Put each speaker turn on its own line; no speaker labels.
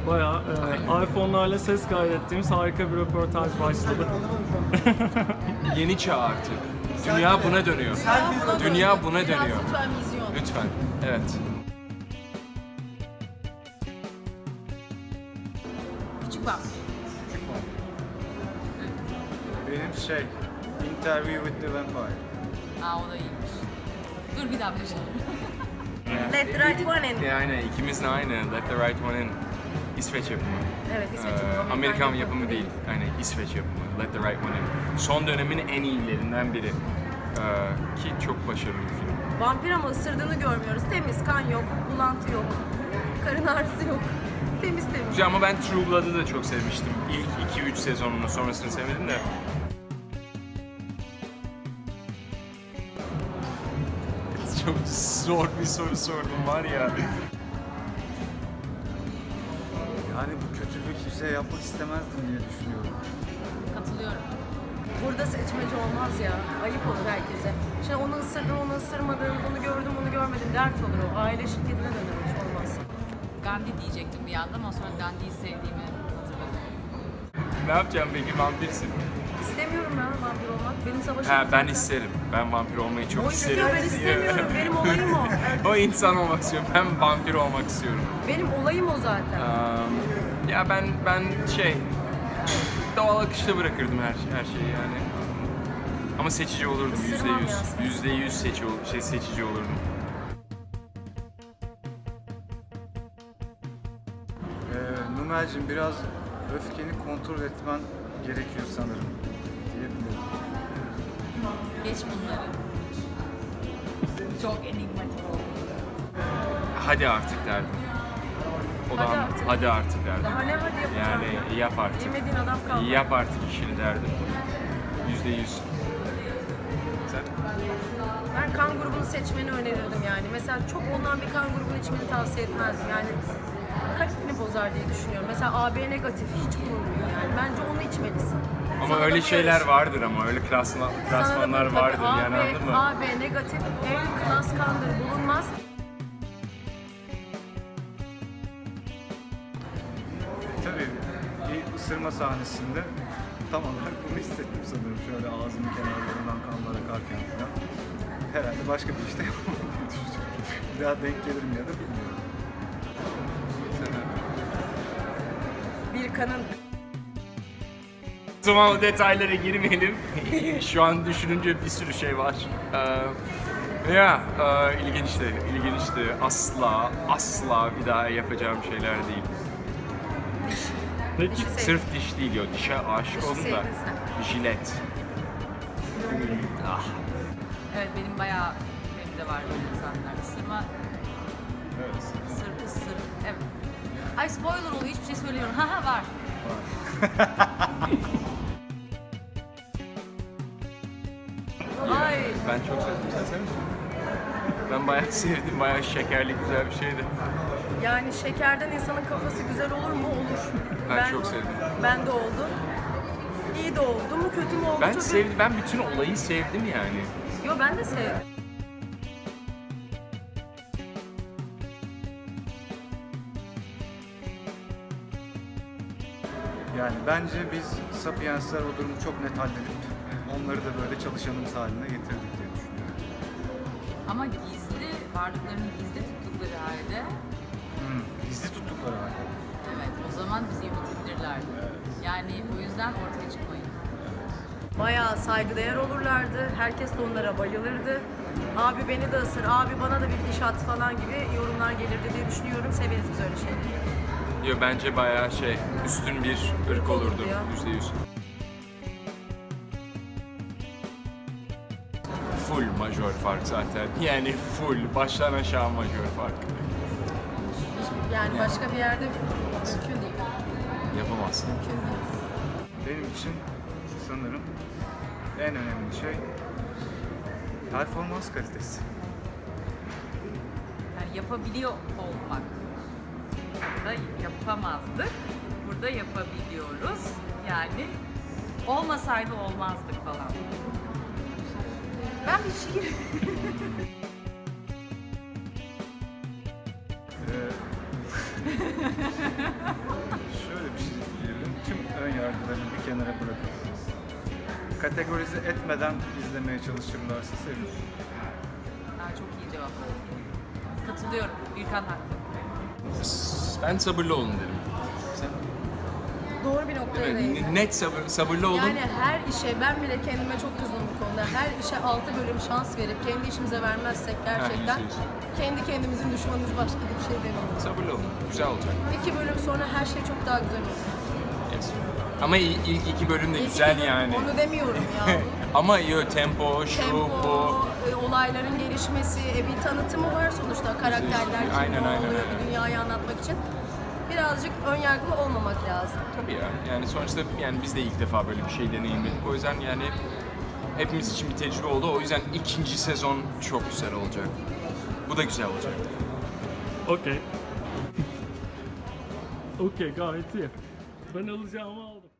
Bayağı iPhone'larla ses kaydettiğimiz harika bir röportaj başladı.
Yeni çağ artık. Dünya buna dönüyor. Dünya buna dönüyor. Lütfen. Evet.
Küçük var.
Benim Interview with the Vampire.
O da iyiymiş. Dur bir daha bir şey.
Let the right one in.
Aynen, ikimiz de aynı. Let the right one in. İsveç yapımı.
Evet, İsveç yapımı.
Amerikan yapımı değil. Aynen, İsveç yapımı. Let the right one in. Son dönemin en iyilerinden biri. Ki çok başarılı bir film.
Vampir ama ısırdığını görmüyoruz. Temiz, kan yok, bulantı yok, karın ağrısı yok. Temiz.
Güzel ama ben True Blood'ı da çok sevmiştim. İlk 2-3 sezonunu, sonrasını sevmedim de. Çok zor bir soru sordum var ya.
Yani bu kötülüğü kimseye yapmak istemezdim diye düşünüyorum.
Katılıyorum.
Burada seçmeci olmaz ya. Ayıp olur herkese. Şimdi onu ısırdın, onu ısırmadın, onu gördüm, onu görmedim. Dert olur o. Aile şirketine döner hiç olmaz.
Gandhi diyecektim bir yandan ama sonra Gandhi'yi sevdiğimi hatırladım.
Ne yapacağım peki, vampirsin?
İstemiyorum ya vampir olmak. Benim savaşım
Ben
zaten.
isterim. Ben vampir olmayı çok isterim.
Ben istemiyorum. Benim olayım o.
O insan olmak istiyorum. Ben vampir olmak istiyorum.
Benim olayım o zaten.
Ya ben doğal akışta bırakırdım her şeyi yani. Ama seçici olurdum,
Isırmam ya.
%100 seçici olurdum.
Numel'cim biraz öfkeni kontrol etmen gerekiyor sanırım diyebilirim.
Geç bunları. Çok enigmatik oldu.
Hadi artık derdim. O da hadi artık derdim.
Daha ne hadi yapacağım?
Yani yap artık.
Yemediğin adam kaldı.
Yap artık işini derdim. %100. Sen?
Ben kan grubunu seçmeni önerirdim yani. Mesela çok olunan bir kan grubunu içmeni tavsiye etmezdim. Yani kaliteni bozar diye düşünüyorum. Mesela AB negatif hiç bulunmuyor yani. Bence onu içmelisin.
Ama
Sana da
öyle
bir
şeyler
yarış.
vardır ama öyle klasmanlar
Tabii
vardır yani, anladın mı?
AB negatif en klas kandır bulunmaz.
Tabii bir ısırma sahnesinde tam olarak bunu hissettim sanırım. Şöyle ağzımın kenarlarından kanlar akarken falan. Herhalde başka bir işte yapmam diye düşünüyorum. Bir daha denk gelirim ya da bilmiyorum.
Bir kanın
O zaman o detaylara girmeyelim. Şu an düşününce bir sürü şey var. İlginçti. Asla bir daha yapacağım şeyler değil.
Peki.
Sırf diş değil, o dişe aşık
Dişi
oldum da.
sevdin
Jilet.
Evet benim bayağı benim de var böyle insanlar. Isırma.
Evet.
Isır. Evet. Ay spoiler oluyor, hiçbir şey söylemiyorum. Haha var.
ay
Ben çok sevdim. Sen sevmiş misin? Ben bayağı sevdim. Bayağı şekerli, güzel bir şeydi.
yani şekerden insanın kafası güzel olur mu? Olur.
Ben çok sevdim.
Ben de oldu. İyi de oldu mu kötü mü oldu?
Ben
çok
sevdim. Ben bütün olayı sevdim yani.
Yo ben de sevdim.
Yani bence biz Sapiensler o durumu çok net halledip onları da böyle çalışanımız haline getirdik diye düşünüyorum.
Ama gizli, varlıklarını gizli tuttukları halde,
Gizli tuttukları halde.
evet o zaman bizi yönetebilirlerdi. Yani o yüzden ortaya çıkmayın.
Bayağı saygıdeğer olurlardı. Herkes de onlara bayılırdı. Abi beni de ısır, abi bana da bir diş at falan gibi yorumlar gelirdi diye düşünüyorum. Severiz biz öyle şeyleri.
Yo, bence bayağı üstün bir ırk olurdu.
ya.
%100. Full majör fark zaten. Yani full, baştan aşağı majör fark.
Yani başka bir yerde mümkün değil.
Yapamazsın.
Mümkün değil.
Benim için sanırım en önemli şey performans kalitesi.
Yani yapabiliyor olmak. Burada yapamazdık. Burada yapabiliyoruz. Yani olmasaydı olmazdık falan. Ben bir şiir...
kenara bırakıp kategorize etmeden izlemeye çalışırlarsa sevinirim.
Çok iyi cevap oldu. Katılıyorum. İlkan haklı.
Ben sabırlı olun derim. Sen?
Doğru bir noktaya değindin.
Net sabırlı olun.
Yani her işe, ben bile kendime çok kızdım bu konuda. Her işe 6 bölüm şans verip kendi işimize vermezsek gerçekten kendi kendimizin düşmanıyız, başka bir şey demiyorum.
Sabırlı olun. Güzel olacak.
2 bölüm sonra her şey çok daha güzel olacak.
Yes. Ama ilk 2 bölüm de güzel yani.
Onu demiyorum ya.
Ama tempo, şu, bu.
Olayların gelişmesi, bir tanıtımı var sonuçta karakterler, kim
Aynen,
ne
aynen,
oluyor,
aynen.
bir dünyayı anlatmak için. Birazcık önyargılı olmamak lazım.
Tabii ya. Yani sonuçta yani biz de ilk defa böyle bir şey deneyimledik. O yüzden yani hepimiz için bir tecrübe oldu. O yüzden ikinci sezon çok güzel olacak. Bu da güzel olacak.
Okey. Okey, gayet iyi. Ben alacağımı aldım.